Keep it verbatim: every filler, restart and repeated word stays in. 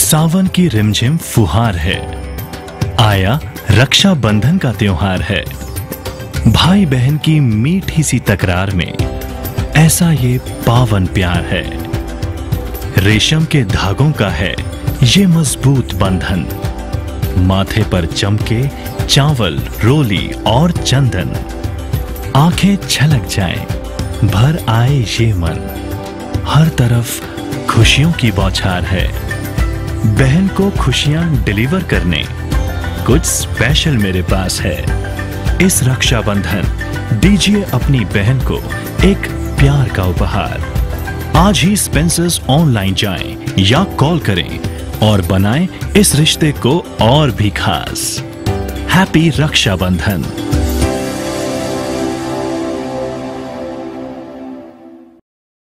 सावन की रिमझिम फुहार है, आया रक्षा बंधन का त्योहार है। भाई बहन की मीठी सी तकरार में ऐसा ये पावन प्यार है। रेशम के धागों का है ये मजबूत बंधन, माथे पर चमके चावल, रोली और चंदन। आंखें छलक जाएं, भर आए ये मन, हर तरफ खुशियों की बौछार है। बहन को खुशियां डिलीवर करने कुछ स्पेशल मेरे पास है। इस रक्षाबंधन दीजिए अपनी बहन को एक प्यार का उपहार। आज ही स्पेंसर्स ऑनलाइन जाएं या कॉल करें और बनाएं इस रिश्ते को और भी खास। हैप्पी रक्षाबंधन।